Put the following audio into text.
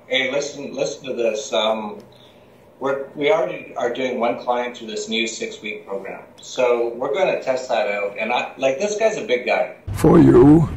Hey, listen to this. We already are doing one client through this new 6-week program. So we're going to test that out. And this guy's a big guy. For you.